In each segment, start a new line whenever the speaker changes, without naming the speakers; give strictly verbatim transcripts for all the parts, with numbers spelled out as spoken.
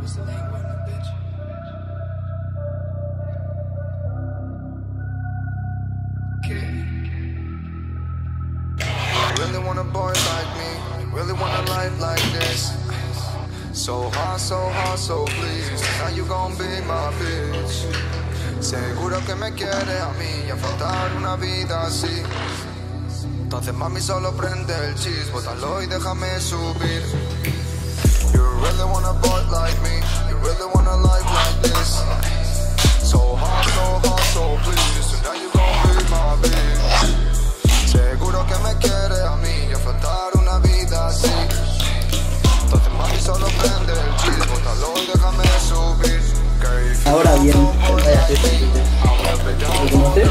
Really want a boy like me, really want a life like this. So hard, so hard, so please, now you gon' be my bitch. Seguro que me quiere a mí y a faltar una vida así. Entonces mami solo prende el cheese, bótalo y déjame subir. You really want a boy like me, you really want a life like this. So hard, so hard, so please, now you gon' be my bitch. Seguro que me quiere a mí y a faltar una vida así. Entonces mami solo prende el cheese, bótalo y déjame subir.
Ahora bien, vaya fiesta, ¿lo conoces?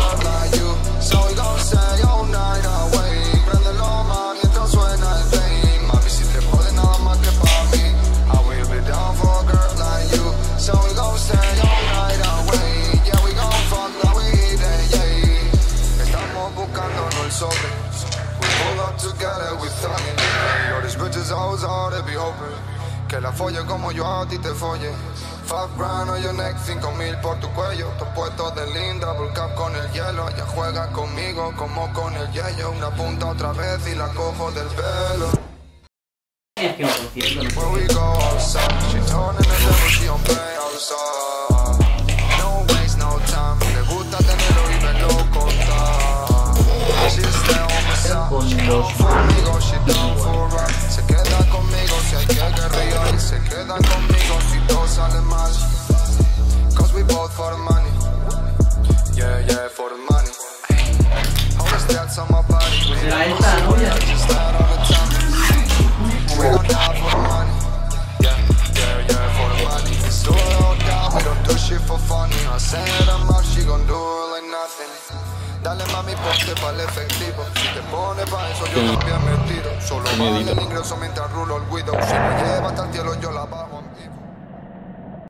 Estamos buscándonos el sobre. We pull up together, we thuggin'. Yo, these bitches always hard to be open. Que la folle como yo a ti te folle. Five grand on your neck, cinco mil por tu cuello. Te puesto de linda, volcán con el hielo. Ella juega conmigo como con el hielo. Una punta otra vez y la cojo del pelo.
Es que un concierto,
Where we go outside, she turning the devil, she don't play outside. No waste, no time, le gusta tenerlo y verlo contar. She's there on my side, she down conmigo, she down for a ride. Se queda conmigo si hay que guerrear y se queda conmigo si todo sale mal. Cause we both for the money, yeah, yeah, for the money. Always stats on my body, we don't just that all the time. We don't die for the money, yeah, yeah, yeah, for the money. It's all out down, we don't do shit for funny. I said I'm out, she gon' do it like nothing. Dale mami, ponte pa'l efectivo. Si te pone pa' eso, yo también me tiro. Solo vale el ingreso mientras rulo el guido. Si me lleva hasta el cielo, yo la bajo.